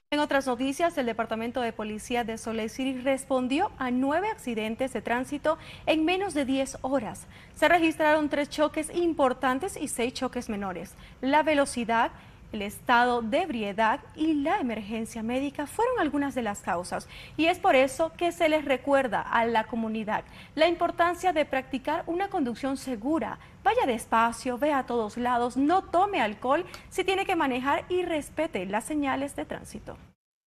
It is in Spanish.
En otras noticias, el Departamento de Policía de Salt Lake City respondió a 9 accidentes de tránsito en menos de 10 horas. Se registraron 3 choques importantes y 6 choques menores. La velocidad, el estado de ebriedad y la emergencia médica fueron algunas de las causas. Y es por eso que se les recuerda a la comunidad la importancia de practicar una conducción segura. Vaya despacio, vea a todos lados, no tome alcohol si tiene que manejar y respete las señales de tránsito.